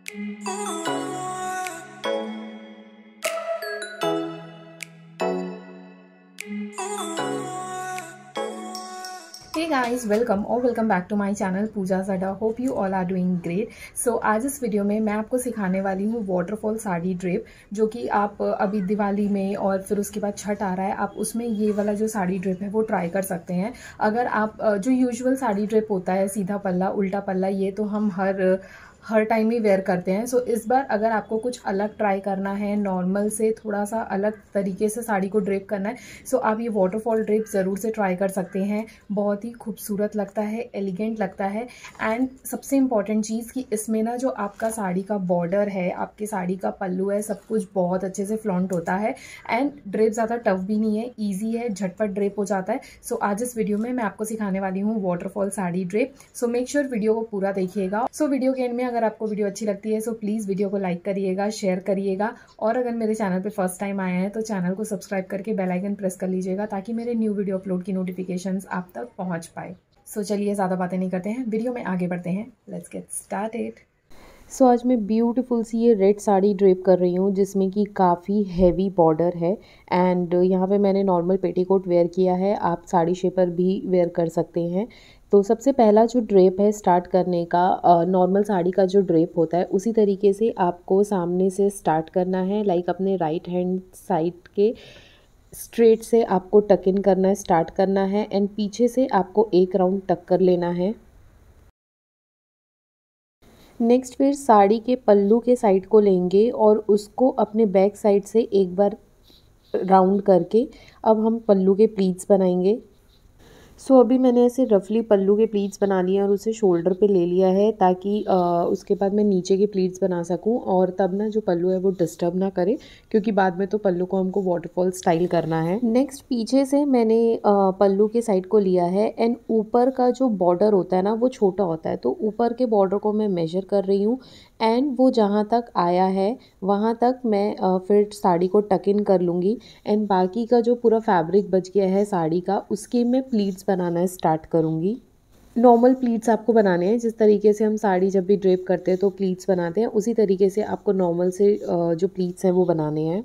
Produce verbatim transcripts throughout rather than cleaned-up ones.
Hey guys, welcome or welcome back to my channel Pooja Zada. Hope you all are doing great. So आज इस video में मैं आपको सिखाने वाली हूँ वाटरफॉल साड़ी ड्रेप, जो कि आप अभी दिवाली में और फिर उसके बाद छठ आ रहा है, आप उसमें ये वाला जो साड़ी ड्रेप है वो ट्राई कर सकते हैं। अगर आप जो यूजुअल साड़ी ड्रेप होता है, सीधा पल्ला उल्टा पल्ला, ये तो हम हर हर टाइम ही वेयर करते हैं। सो so, इस बार अगर आपको कुछ अलग ट्राई करना है, नॉर्मल से थोड़ा सा अलग तरीके से साड़ी को ड्रेप करना है, सो so, आप ये वाटरफॉल ड्रेप ज़रूर से ट्राई कर सकते हैं। बहुत ही खूबसूरत लगता है, एलिगेंट लगता है। एंड सबसे इम्पॉर्टेंट चीज़ कि इसमें ना जो आपका साड़ी का बॉर्डर है, आपकी साड़ी का पल्लू है, सब कुछ बहुत अच्छे से फ्लॉन्ट होता है। एंड ड्रेप ज़्यादा टफ भी नहीं है, ईजी है, झटपट ड्रेप हो जाता है। सो so, आज इस वीडियो में मैं आपको सिखाने वाली हूँ waterfall sari drape. So make sure video को पूरा देखिएगा। सो so, वीडियो के एंड में अगर आपको वीडियो अच्छी लगती है सो प्लीज़ वीडियो को लाइक करिएगा, शेयर करिएगा, और अगर मेरे चैनल पे फर्स्ट टाइम आए हैं तो चैनल को सब्सक्राइब करके बेल आइकन प्रेस कर लीजिएगा, ताकि मेरे न्यू वीडियो अपलोड की नोटिफिकेशंस आप तक पहुंच पाए। सो so, चलिए ज़्यादा बातें नहीं करते हैं, वीडियो में आगे बढ़ते हैं। Let's get started. So so, आज मैं ब्यूटीफुल सी ये रेड साड़ी ड्रेप कर रही हूँ, जिसमें कि काफ़ी हैवी बॉर्डर है। एंड यहाँ पे मैंने नॉर्मल पेटीकोट वेयर किया है, आप साड़ी शेपर भी वेयर कर सकते हैं। तो सबसे पहला जो ड्रेप है स्टार्ट करने का, नॉर्मल साड़ी का जो ड्रेप होता है उसी तरीके से आपको सामने से स्टार्ट करना है। लाइक अपने राइट हैंड साइड के स्ट्रेट से आपको टक इन करना है, स्टार्ट करना है, एंड पीछे से आपको एक राउंड टक कर लेना है। नेक्स्ट फिर साड़ी के पल्लू के साइड को लेंगे और उसको अपने बैक साइड से एक बार राउंड करके अब हम पल्लू के प्लीट्स बनाएंगे। सो so, अभी मैंने ऐसे रफली पल्लू के प्लीट्स बना लिए और उसे शोल्डर पे ले लिया है, ताकि आ, उसके बाद मैं नीचे के प्लीट्स बना सकूं, और तब ना जो पल्लू है वो डिस्टर्ब ना करे, क्योंकि बाद में तो पल्लू को हमको वाटरफॉल स्टाइल करना है। नेक्स्ट पीछे से मैंने आ, पल्लू के साइड को लिया है, एंड ऊपर का जो बॉर्डर होता है ना वो छोटा होता है, तो ऊपर के बॉर्डर को मैं मेजर कर रही हूँ, एंड वो जहाँ तक आया है वहाँ तक मैं आ, फिर साड़ी को टक इन कर लूँगी। एंड बाकी का जो पूरा फैब्रिक बच गया है साड़ी का, उसके मैं प्लीट्स बनाना स्टार्ट करूँगी। नॉर्मल प्लीट्स आपको बनाने हैं, जिस तरीके से हम साड़ी जब भी ड्रेप करते हैं तो प्लीट्स बनाते हैं, उसी तरीके से आपको नॉर्मल से जो प्लीट्स हैं वो बनाने हैं।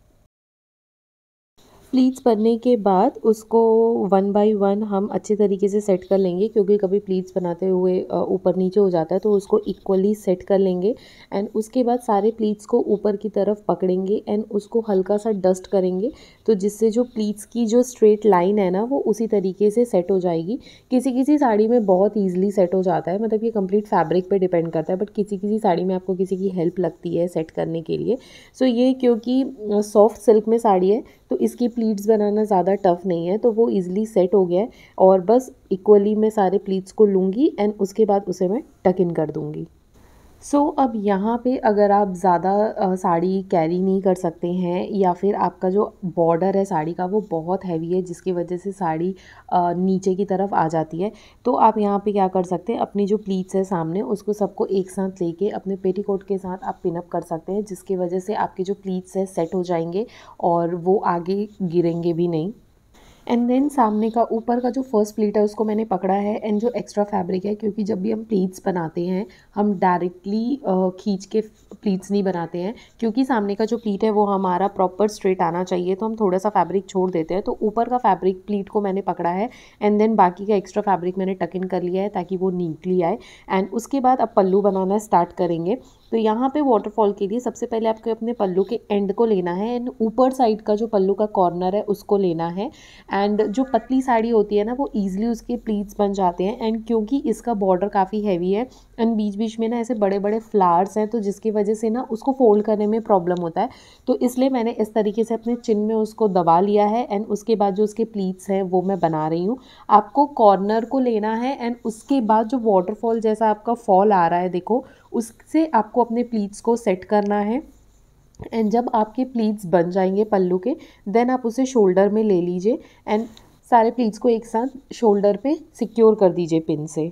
प्लीट्स बनने के बाद उसको वन बाय वन हम अच्छे तरीके से सेट कर लेंगे, क्योंकि कभी प्लीट्स बनाते हुए ऊपर नीचे हो जाता है, तो उसको इक्वली सेट कर लेंगे। एंड उसके बाद सारे प्लीट्स को ऊपर की तरफ पकड़ेंगे एंड उसको हल्का सा डस्ट करेंगे, तो जिससे जो प्लीट्स की जो स्ट्रेट लाइन है ना वो उसी तरीके से सेट हो जाएगी। किसी किसी साड़ी में बहुत ईजिली सेट हो जाता है, मतलब ये कंप्लीट फैब्रिक पे डिपेंड करता है, बट किसी किसी साड़ी में आपको किसी की हेल्प लगती है सेट करने के लिए। सो ये क्योंकि सॉफ्ट सिल्क में साड़ी है तो इसकी प्लीट्स बनाना ज़्यादा टफ नहीं है, तो वो इजीली सेट हो गया है। और बस इक्वली मैं सारे प्लीट्स को लूँगी एंड उसके बाद उसे मैं टक इन कर दूँगी। सो so, अब यहाँ पे अगर आप ज़्यादा साड़ी कैरी नहीं कर सकते हैं, या फिर आपका जो बॉर्डर है साड़ी का वो बहुत हैवी है, जिसकी वजह से साड़ी आ, नीचे की तरफ आ जाती है, तो आप यहाँ पे क्या कर सकते हैं, अपनी जो प्लीट्स है सामने उसको सबको एक साथ लेके अपने पेटीकोट के साथ आप पिनअप कर सकते हैं, जिसकी वजह से आपके जो प्लीट्स है सेट हो जाएंगे और वो आगे गिरेंगे भी नहीं। एंड देन सामने का ऊपर का जो फर्स्ट प्लीट है उसको मैंने पकड़ा है, एंड जो एक्स्ट्रा फैब्रिक है, क्योंकि जब भी हम प्लीट्स बनाते हैं हम डायरेक्टली खींच के प्लीट्स नहीं बनाते हैं, क्योंकि सामने का जो प्लीट है वो हमारा प्रॉपर स्ट्रेट आना चाहिए, तो हम थोड़ा सा फैब्रिक छोड़ देते हैं। तो ऊपर का फैब्रिक प्लीट को मैंने पकड़ा है, एंड देन बाकी का एक्स्ट्रा फैब्रिक मैंने टक इन कर लिया है ताकि वो नीटली आए। एंड उसके बाद अब पल्लू बनाना स्टार्ट करेंगे। तो यहाँ पे वाटरफॉल के लिए सबसे पहले आपको अपने पल्लू के एंड को लेना है, एंड ऊपर साइड का जो पल्लू का कॉर्नर है उसको लेना है। एंड जो पतली साड़ी होती है ना वो ईजिली उसके प्लीट्स बन जाते हैं, एंड क्योंकि इसका बॉर्डर काफ़ी हैवी है एंड बीच बीच में ना ऐसे बड़े बड़े फ्लावर्स हैं, तो जिसकी वजह से ना उसको फोल्ड करने में प्रॉब्लम होता है, तो इसलिए मैंने इस तरीके से अपने चिन में उसको दबा लिया है। एंड उसके बाद जो उसके प्लीट्स हैं वो मैं बना रही हूँ। आपको कॉर्नर को लेना है, एंड उसके बाद जो वाटरफॉल जैसा आपका फॉल आ रहा है देखो, उससे आपको अपने प्लीट्स को सेट करना है। एंड जब आपके प्लीट्स बन जाएंगे पल्लू के, देन आप उसे शोल्डर में ले लीजिए एंड सारे प्लीट्स को एक साथ शोल्डर पे सिक्योर कर दीजिए पिन से।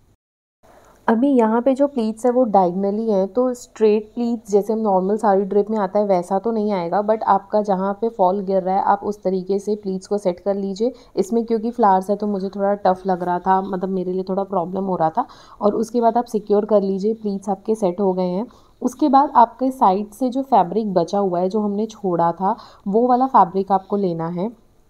अभी यहाँ पे जो प्लीट्स है वो डायगनली हैं, तो स्ट्रेट प्लीट्स जैसे हम नॉर्मल साड़ी ड्रेप में आता है वैसा तो नहीं आएगा, बट आपका जहाँ पे फॉल गिर रहा है आप उस तरीके से प्लीट्स को सेट कर लीजिए। इसमें क्योंकि फ्लावर्स है तो मुझे थोड़ा टफ लग रहा था, मतलब मेरे लिए थोड़ा प्रॉब्लम हो रहा था, और उसके बाद आप सिक्योर कर लीजिए। प्लीट्स आपके सेट हो गए हैं। उसके बाद आपके साइड से जो फैब्रिक बचा हुआ है, जो हमने छोड़ा था, वो वाला फैब्रिक आपको लेना है।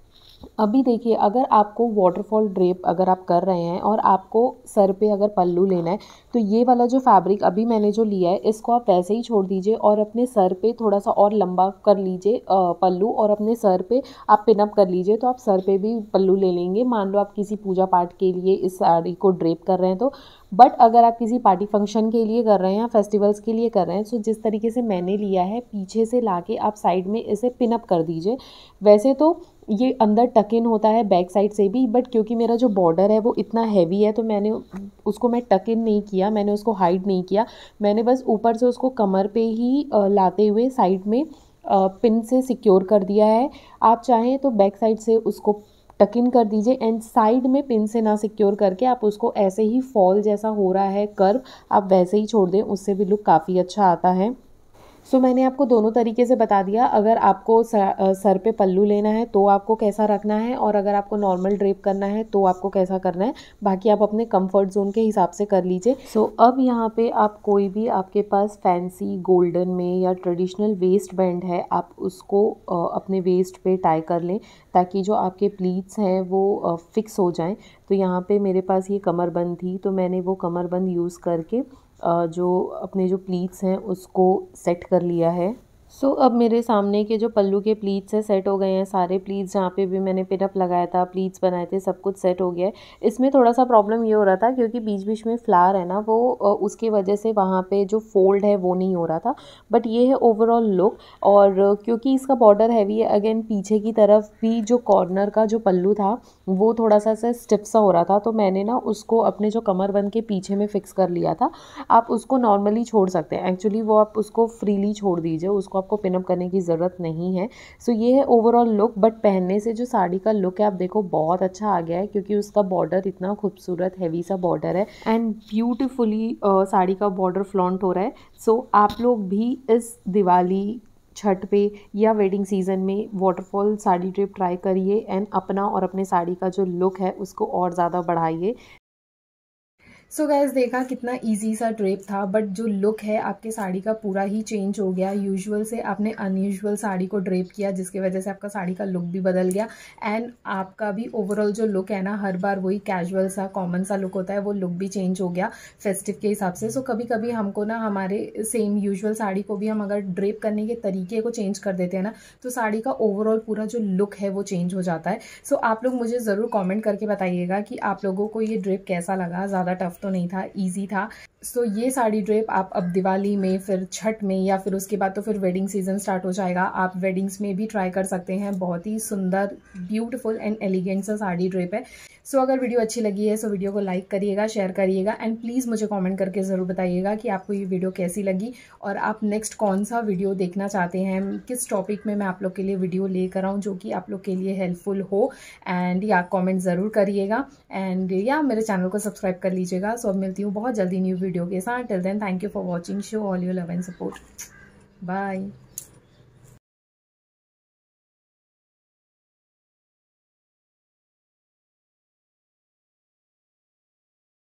अभी देखिए, अगर आपको वाटरफॉल ड्रेप अगर आप कर रहे हैं और आपको सर पे अगर पल्लू लेना है, तो ये वाला जो फैब्रिक अभी मैंने जो लिया है, इसको आप वैसे ही छोड़ दीजिए और अपने सर पे थोड़ा सा और लंबा कर लीजिए पल्लू, और अपने सर पे आप पिनअप कर लीजिए। तो आप सर पे भी पल्लू ले लेंगे। मान लो आप किसी पूजा पाठ के लिए इस साड़ी को ड्रेप कर रहे हैं तो, बट अगर आप किसी पार्टी फंक्शन के लिए कर रहे हैं या फेस्टिवल्स के लिए कर रहे हैं, सो जिस तरीके से मैंने लिया है, पीछे से लाके आप साइड में इसे पिनअप कर दीजिए। वैसे तो ये अंदर टक इन होता है बैक साइड से भी, बट क्योंकि मेरा जो बॉर्डर है वो इतना हैवी है, तो मैंने उसको मैं टक इन नहीं किया, मैंने उसको हाइड नहीं किया। मैंने बस ऊपर से उसको कमर पे ही लाते हुए साइड में पिन से सिक्योर कर दिया है। आप चाहें तो बैक साइड से उसको टक इन कर दीजिए, एंड साइड में पिन से ना सिक्योर करके आप उसको ऐसे ही फॉल जैसा हो रहा है कर्व, आप वैसे ही छोड़ दें, उससे भी लुक काफ़ी अच्छा आता है। सो so, मैंने आपको दोनों तरीके से बता दिया। अगर आपको सर पे पल्लू लेना है तो आपको कैसा रखना है, और अगर आपको नॉर्मल ड्रेप करना है तो आपको कैसा करना है। बाकी आप अपने कंफर्ट जोन के हिसाब से कर लीजिए। सो so, अब यहाँ पे आप कोई भी आपके पास फैंसी गोल्डन में या ट्रेडिशनल वेस्ट बैंड है, आप उसको अपने वेस्ट पे टाई कर लें, ताकि जो आपके प्लीट्स हैं वो फिक्स हो जाएं। तो यहाँ पे मेरे पास ये कमरबंद थी, तो मैंने वो कमरबंद यूज़ करके जो अपने जो प्लीट्स हैं उसको सेट कर लिया है। सो so, अब मेरे सामने के जो पल्लू के प्लीट्स हैं सेट हो गए हैं। सारे प्लीट्स जहाँ पे भी मैंने पिनअप लगाया था, प्लीट्स बनाए थे, सब कुछ सेट हो गया है। इसमें थोड़ा सा प्रॉब्लम ये हो रहा था क्योंकि बीच बीच में फ्लावर है ना, वो उसकी वजह से वहाँ पे जो फोल्ड है वो नहीं हो रहा था। बट ये है ओवरऑल लुक। और क्योंकि इसका बॉर्डर हैवी है, अगेन पीछे की तरफ भी जो कॉर्नर का जो पल्लू था वो थोड़ा सा सा स्टिफ सा हो रहा था, तो मैंने ना उसको अपने जो कमरबंद के पीछे में फिक्स कर लिया था। आप उसको नॉर्मली छोड़ सकते हैं, एक्चुअली वो आप उसको फ्रीली छोड़ दीजिए, उसको आपको पिनअप करने की ज़रूरत नहीं है। सो so, ये है ओवरऑल लुक। बट पहनने से जो साड़ी का लुक है आप देखो बहुत अच्छा आ गया है, क्योंकि उसका बॉर्डर इतना खूबसूरत हैवी सा बॉर्डर है, एंड ब्यूटीफुली साड़ी का बॉर्डर फ्लॉन्ट हो रहा है। सो so, आप लोग भी इस दिवाली, छठ पे या वेडिंग सीज़न में वाटरफॉल साड़ी ड्रेप ट्राई करिए, एंड अपना और अपने साड़ी का जो लुक है उसको और ज़्यादा बढ़ाइए। सो so गाइस, देखा कितना इजी सा ड्रेप था, बट जो लुक है आपके साड़ी का पूरा ही चेंज हो गया। यूजुअल से आपने अनयूजुअल साड़ी को ड्रेप किया, जिसकी वजह से आपका साड़ी का लुक भी बदल गया, एंड आपका भी ओवरऑल जो लुक है ना, हर बार वही कैजुअल सा कॉमन सा लुक होता है, वो लुक भी चेंज हो गया फेस्टिव के हिसाब से। सो so, कभी कभी हमको ना हमारे सेम यूजुअल साड़ी को भी हम अगर ड्रेप करने के तरीके को चेंज कर देते हैं ना, तो साड़ी का ओवरऑल पूरा जो लुक है वो चेंज हो जाता है। सो so, आप लोग मुझे ज़रूर कॉमेंट करके बताइएगा कि आप लोगों को ये ड्रेप कैसा लगा। ज़्यादा टफ तो नहीं था, ईजी था। सो so, ये साड़ी ड्रेप आप अब दिवाली में, फिर छठ में, या फिर उसके बाद तो फिर वेडिंग सीजन स्टार्ट हो जाएगा, आप वेडिंग्स में भी ट्राई कर सकते हैं। बहुत ही सुंदर, ब्यूटीफुल एंड एलिगेंट सा साड़ी ड्रेप है। सो so, अगर वीडियो अच्छी लगी है, सो वीडियो को लाइक करिएगा, शेयर करिएगा, एंड प्लीज़ मुझे कमेंट करके ज़रूर बताइएगा कि आपको ये वीडियो कैसी लगी, और आप नेक्स्ट कौन सा वीडियो देखना चाहते हैं, किस टॉपिक में मैं आप लोग के लिए वीडियो लेकर आऊँ जो कि आप लोग के लिए हेल्पफुल हो। एंड या कमेंट ज़रूर करिएगा, एंड या मेरे चैनल को सब्सक्राइब कर लीजिएगा। सो अब मिलती हूँ बहुत जल्दी न्यू वीडियो के साथ। Till then, thank you for watching. Show all your love and support. Bye.